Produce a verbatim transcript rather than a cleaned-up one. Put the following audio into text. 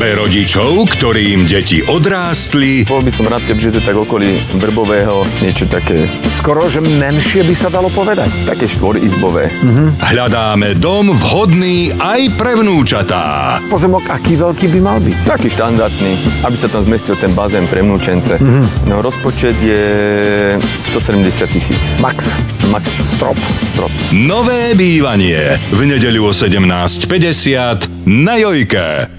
Pre rodičov, ktorým deti odrástli, Bol by som rád, kebyže to tak okolí Vrbového, niečo také, Skoro, že menšie by sa dalo povedať. také štvorizbové. hľadáme dom vhodný aj pre vnúčatá. Pozemok aký veľký by mal byť? Taký štandardný, aby sa tam zmestil ten bazén pre vnúčence. No rozpočet je stosedemdesiat tisíc. Max. Max. Strop. Strop. Nové bývanie v nedeľu o sedemnásť päťdesiat na Jojke.